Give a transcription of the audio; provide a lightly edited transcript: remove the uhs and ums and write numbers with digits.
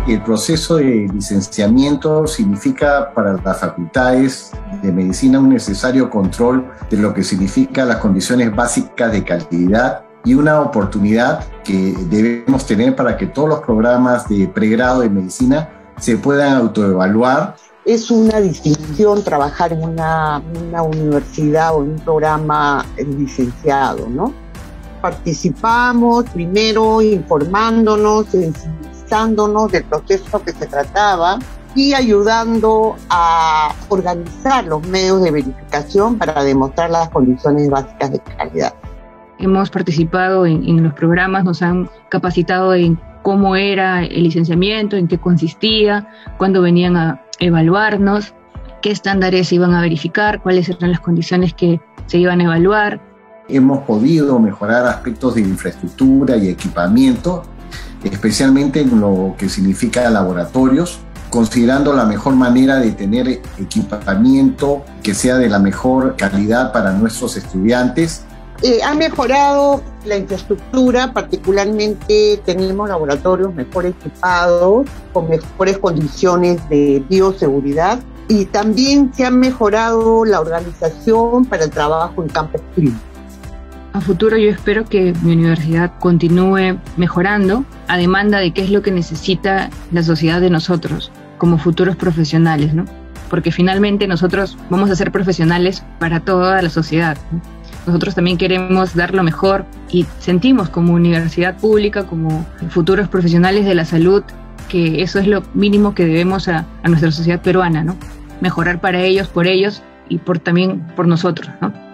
El proceso de licenciamiento significa para las facultades de medicina un necesario control de lo que significa las condiciones básicas de calidad y una oportunidad que debemos tener para que todos los programas de pregrado de medicina se puedan autoevaluar. Es una distinción trabajar en una universidad o en un programa licenciado, ¿no? Participamos primero informándonos, sensibilizándonos del proceso que se trataba y ayudando a organizar los medios de verificación para demostrar las condiciones básicas de calidad. Hemos participado en los programas, nos han capacitado en cómo era el licenciamiento, en qué consistía, cuándo venían a evaluarnos, qué estándares se iban a verificar, cuáles eran las condiciones que se iban a evaluar. Hemos podido mejorar aspectos de infraestructura y equipamiento, especialmente en lo que significa laboratorios, considerando la mejor manera de tener equipamiento que sea de la mejor calidad para nuestros estudiantes. Ha mejorado la infraestructura, particularmente tenemos laboratorios mejor equipados, con mejores condiciones de bioseguridad, y también se ha mejorado la organización para el trabajo en campos clínicos. A futuro yo espero que mi universidad continúe mejorando a demanda de qué es lo que necesita la sociedad de nosotros como futuros profesionales, ¿no? Porque finalmente nosotros vamos a ser profesionales para toda la sociedad, ¿no? Nosotros también queremos dar lo mejor y sentimos como universidad pública, como futuros profesionales de la salud, que eso es lo mínimo que debemos a nuestra sociedad peruana, ¿no? Mejorar para ellos, por ellos y también por nosotros, ¿no?